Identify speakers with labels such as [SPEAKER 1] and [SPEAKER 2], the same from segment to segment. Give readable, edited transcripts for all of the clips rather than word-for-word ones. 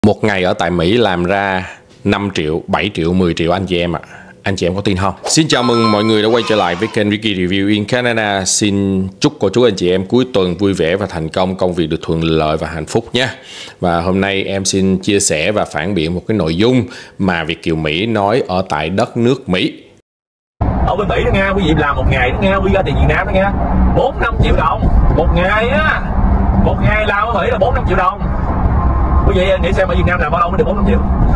[SPEAKER 1] Một ngày ở tại Mỹ làm ra 5 triệu, 7 triệu, 10 triệu anh chị em ạ. Anh chị em có tin không? Xin chào mừng mọi người đã quay trở lại với kênh Ricky Review in Canada. Xin chúc cô chú anh chị em cuối tuần vui vẻ và thành công, công việc được thuận lợi và hạnh phúc nhé. Và hôm nay em xin chia sẻ và phản biện một cái nội dung mà Việt kiều Mỹ nói ở tại đất nước Mỹ.
[SPEAKER 2] Ở bên Mỹ đó nghe, quý vị làm một ngày đó nghe, quy ra tiền Việt Nam đó nghe, 4-5 triệu đồng một ngày á. Một ngày làm ở Mỹ là 4-5 triệu đồng. Quý vị nghĩ xem ở Việt Nam làm bao lâu mới được 4-5 triệu?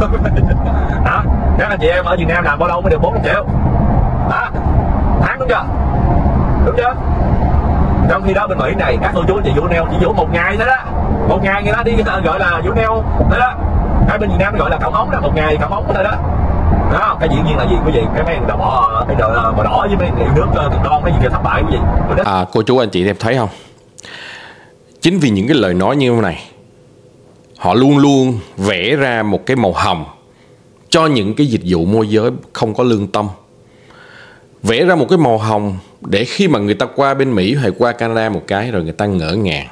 [SPEAKER 2] Đó, các anh chị em ở Việt Nam làm bao lâu mới được 4-5 triệu? Đó, tháng đúng chưa? Đúng chưa? Trong khi đó bên Mỹ này các cô chú anh chị vũ neo chỉ vũ một ngày thôi đó. Một ngày người ta đi gọi là vũ neo thôi đó. Ở bên Việt Nam gọi là cạo móng đó, một ngày cạo móng thôi đó. Đó, cái diễn viên là gì quý vị? Cái mấy đầu bò, cái màu đỏ với mấy yêu nước cực đoan mấy gì kìa thất bại quý vị.
[SPEAKER 1] Cô chú anh chị em thấy không? Chính vì những cái lời nói như thế này, họ luôn luôn vẽ ra một cái màu hồng cho những cái dịch vụ môi giới không có lương tâm. Vẽ ra một cái màu hồng để khi mà người ta qua bên Mỹ hay qua Canada một cái rồi người ta ngỡ ngàng.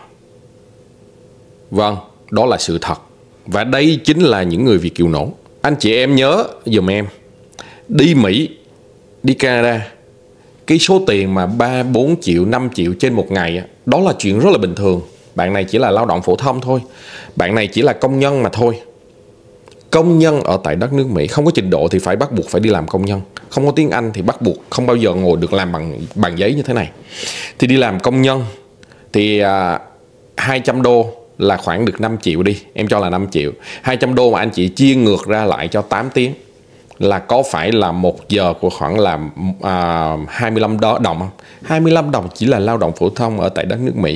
[SPEAKER 1] Vâng, đó là sự thật. Và đây chính là những người Việt kiều nổ. Anh chị em nhớ giùm em, đi Mỹ, đi Canada, cái số tiền mà 3, 4 triệu, 5 triệu trên một ngày, đó là chuyện rất là bình thường. Bạn này chỉ là lao động phổ thông thôi. Bạn này chỉ là công nhân mà thôi. Công nhân ở tại đất nước Mỹ không có trình độ thì phải bắt buộc phải đi làm công nhân. Không có tiếng Anh thì bắt buộc không bao giờ ngồi được làm bằng giấy như thế này. Thì đi làm công nhân thì 200 đô là khoảng được 5 triệu đi. Em cho là 5 triệu. 200 đô mà anh chị chia ngược ra lại cho 8 tiếng là có phải là 1 giờ của khoảng là 25 đồng không? 25 đồng chỉ là lao động phổ thông ở tại đất nước Mỹ.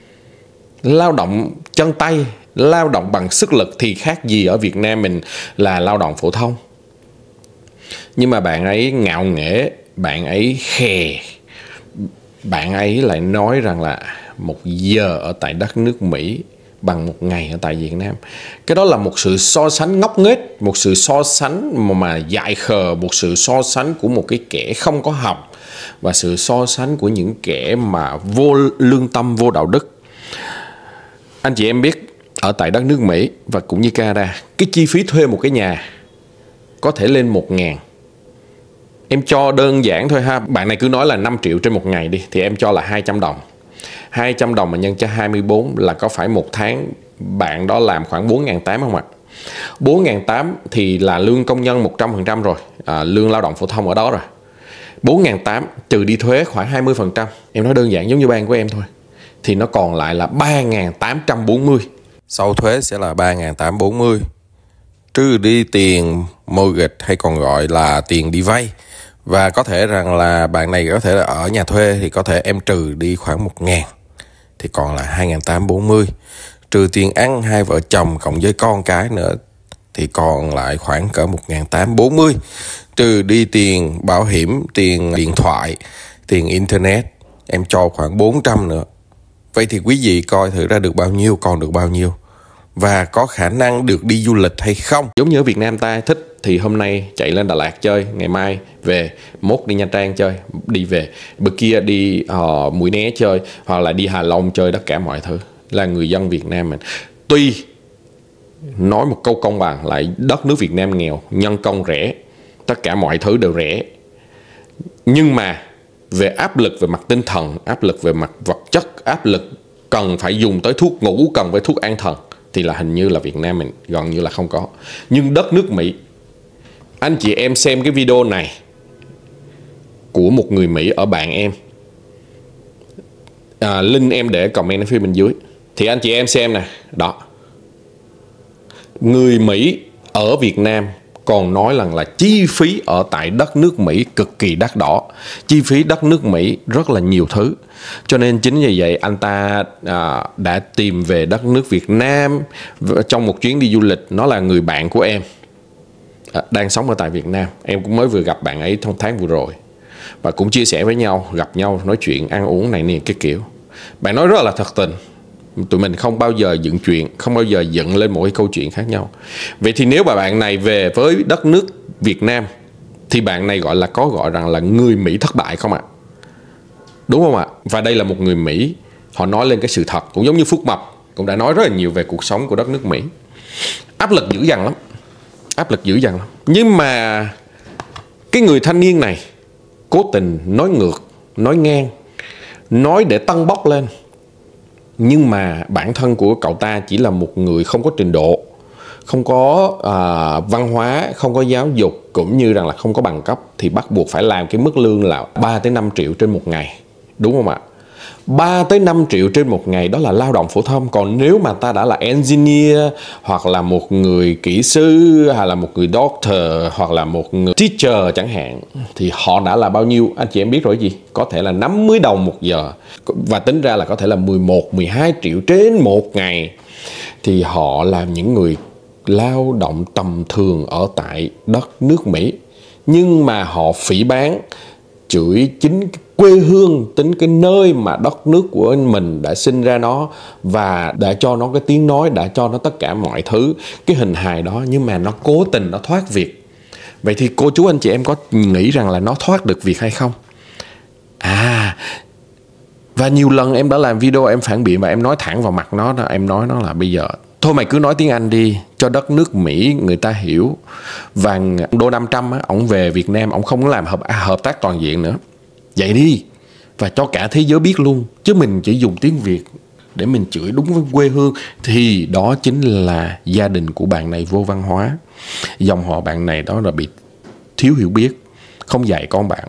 [SPEAKER 1] Lao động chân tay, lao động bằng sức lực thì khác gì ở Việt Nam mình là lao động phổ thông. Nhưng mà bạn ấy ngạo nghễ, bạn ấy khè, bạn ấy lại nói rằng là 1 giờ ở tại đất nước Mỹ bằng 1 ngày ở tại Việt Nam. Cái đó là một sự so sánh ngốc nghếch, một sự so sánh mà dại khờ, một sự so sánh của một cái kẻ không có học và sự so sánh của những kẻ mà vô lương tâm, vô đạo đức. Anh chị em biết ở tại đất nước Mỹ và cũng như Canada, cái chi phí thuê một cái nhà có thể lên 1.000. Em cho đơn giản thôi ha, bạn này cứ nói là 5 triệu trên một ngày đi, thì em cho là 200 đồng. 200 đồng mà nhân cho 24 là có phải một tháng bạn đó làm khoảng 4.800 không ạ? 4.800 thì là lương công nhân 100% rồi, lương lao động phổ thông ở đó rồi. 4.800 trừ đi thuế khoảng 20%. Em nói đơn giản giống như ban của em thôi. Thì nó còn lại là 3.840.
[SPEAKER 3] Sau thuế sẽ là 3.840. Trừ đi tiền mortgage hay còn gọi là tiền đi vay. Và có thể rằng là bạn này có thể là ở nhà thuê thì có thể em trừ đi khoảng 1.000 thì còn là 2.840. Trừ tiền ăn hai vợ chồng cộng với con cái nữa thì còn lại khoảng cỡ 1.840. Trừ đi tiền bảo hiểm, tiền điện thoại, tiền internet, em cho khoảng 400 nữa. Vậy thì quý vị coi thử ra được bao nhiêu, còn được bao nhiêu và có khả năng được đi du lịch hay không.
[SPEAKER 1] Giống như ở Việt Nam ta thích thì hôm nay chạy lên Đà Lạt chơi, ngày mai về, mốt đi Nha Trang chơi, đi về, bữa kia đi Mũi Né chơi, hoặc là đi Hà Long chơi, tất cả mọi thứ. Là người dân Việt Nam mình, tuy nói một câu công bằng lại đất nước Việt Nam nghèo, nhân công rẻ, tất cả mọi thứ đều rẻ, nhưng mà về áp lực về mặt tinh thần, áp lực về mặt vật chất, áp lực cần phải dùng tới thuốc ngủ, cần phải thuốc an thần thì là hình như là Việt Nam mình gần như là không có. Nhưng đất nước Mỹ, anh chị em xem cái video này của một người Mỹ ở bạn em, link em để comment ở phía bên dưới, thì anh chị em xem nè. Đó, người Mỹ ở Việt Nam còn nói rằng là chi phí ở tại đất nước Mỹ cực kỳ đắt đỏ. Chi phí đất nước Mỹ rất là nhiều thứ. Cho nên chính vì vậy anh ta đã tìm về đất nước Việt Nam trong một chuyến đi du lịch. Nó là người bạn của em, đang sống ở tại Việt Nam. Em cũng mới vừa gặp bạn ấy trong tháng vừa rồi và cũng chia sẻ với nhau, gặp nhau nói chuyện ăn uống này nè cái kiểu. Bạn nói rất là thật tình. Tụi mình không bao giờ dựng chuyện, không bao giờ dựng lên một cái câu chuyện khác nhau. Vậy thì nếu mà bạn này về với đất nước Việt Nam thì bạn này gọi rằng là người Mỹ thất bại không ạ? Đúng không ạ? Và đây là một người Mỹ, họ nói lên cái sự thật. Cũng giống như Phúc Mập cũng đã nói rất là nhiều về cuộc sống của đất nước Mỹ. áp lực dữ dằn lắm. Áp lực dữ dằn lắm. Nhưng mà cái người thanh niên này cố tình nói ngược, nói ngang, nói để tăng bốc lên. Nhưng mà bản thân của cậu ta chỉ là một người không có trình độ, không có văn hóa, không có giáo dục, cũng như rằng là không có bằng cấp, thì bắt buộc phải làm cái mức lương là 3 tới 5 triệu trên một ngày. Đúng không ạ? 3 tới 5 triệu trên một ngày đó là lao động phổ thông. Còn nếu mà ta đã là engineer, hoặc là một người kỹ sư, hay là một người doctor, hoặc là một người teacher chẳng hạn, thì họ đã là bao nhiêu? Anh chị em biết rồi gì? Có thể là 50 đồng một giờ. Và tính ra là có thể là 11, 12 triệu trên một ngày. Thì họ là những người lao động tầm thường ở tại đất nước Mỹ. Nhưng mà họ phỉ báng, chửi chính quê hương, tính cái nơi mà đất nước của mình đã sinh ra nó, và đã cho nó cái tiếng nói, đã cho nó tất cả mọi thứ, cái hình hài đó. Nhưng mà nó cố tình nó thoát việc. Vậy thì cô chú anh chị em có nghĩ rằng là nó thoát được việc hay không? Và nhiều lần em đã làm video em phản biện và em nói thẳng vào mặt nó đó. Em nói nó là bây giờ thôi mày cứ nói tiếng Anh đi cho đất nước Mỹ người ta hiểu. Và Donald Trump á, ổng về Việt Nam, ổng không có làm hợp tác toàn diện nữa. Vậy đi, và cho cả thế giới biết luôn. Chứ mình chỉ dùng tiếng Việt để mình chửi đúng với quê hương, thì đó chính là gia đình của bạn này vô văn hóa. Dòng họ bạn này đó là bị thiếu hiểu biết, không dạy con bạn.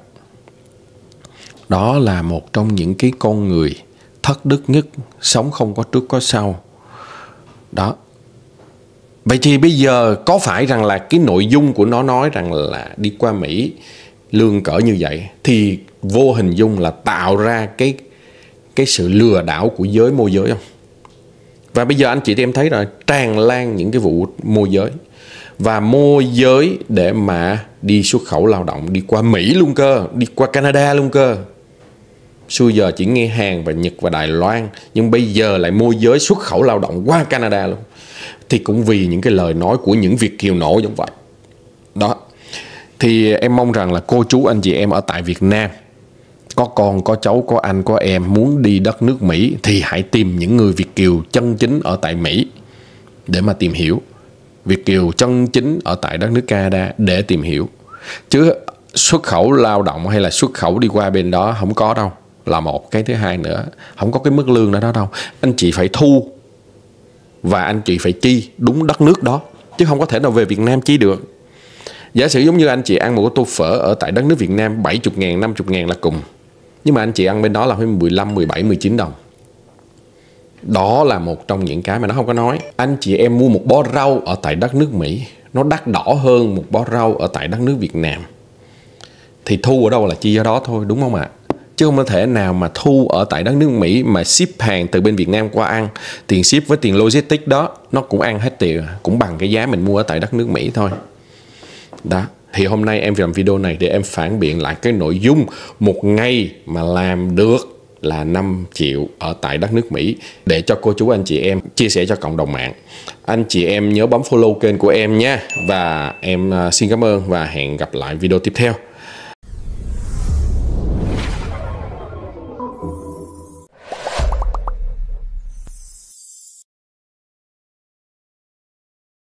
[SPEAKER 1] Đó là một trong những cái con người thất đức nhất, sống không có trước có sau. Đó. Vậy thì bây giờ có phải rằng là cái nội dung của nó nói rằng là đi qua Mỹ lương cỡ như vậy, thì vô hình dung là tạo ra cái sự lừa đảo của giới môi giới không? Và bây giờ anh chị em thấy rồi, tràn lan những cái vụ môi giới. Và môi giới để mà đi xuất khẩu lao động, đi qua Mỹ luôn cơ, đi qua Canada luôn cơ. Xưa giờ chỉ nghe Hàn và Nhật và Đài Loan, nhưng bây giờ lại môi giới xuất khẩu lao động qua Canada luôn. Thì cũng vì những cái lời nói của những Việt kiều nổ giống vậy. Đó. Thì em mong rằng là cô chú anh chị em ở tại Việt Nam, có con, có cháu, có anh, có em muốn đi đất nước Mỹ, thì hãy tìm những người Việt kiều chân chính ở tại Mỹ để mà tìm hiểu. Việt kiều chân chính ở tại đất nước Canada để tìm hiểu. Chứ xuất khẩu lao động hay là xuất khẩu đi qua bên đó không có đâu. Là một. Cái thứ hai nữa, không có cái mức lương đó đâu. Anh chị phải thu và anh chị phải chi đúng đất nước đó, chứ không có thể nào về Việt Nam chi được. Giả sử giống như anh chị ăn một cái tô phở ở tại đất nước Việt Nam 70.000, 50.000 là cùng. Nhưng mà anh chị ăn bên đó là phải 15, 17, 19 đồng. Đó là một trong những cái mà nó không có nói. Anh chị em mua một bó rau ở tại đất nước Mỹ, nó đắt đỏ hơn một bó rau ở tại đất nước Việt Nam. Thì thu ở đâu là chi ở đó thôi, đúng không ạ? Chứ không có thể nào mà thu ở tại đất nước Mỹ mà ship hàng từ bên Việt Nam qua ăn. Tiền ship với tiền logistics đó, nó cũng ăn hết tiền, cũng bằng cái giá mình mua ở tại đất nước Mỹ thôi. Đó. Thì hôm nay em làm video này để em phản biện lại cái nội dung một ngày mà làm được là 5 triệu ở tại đất nước Mỹ, để cho cô chú anh chị em chia sẻ cho cộng đồng mạng. Anh chị em nhớ bấm follow kênh của em nha. Và em xin cảm ơn và hẹn gặp lại video tiếp theo.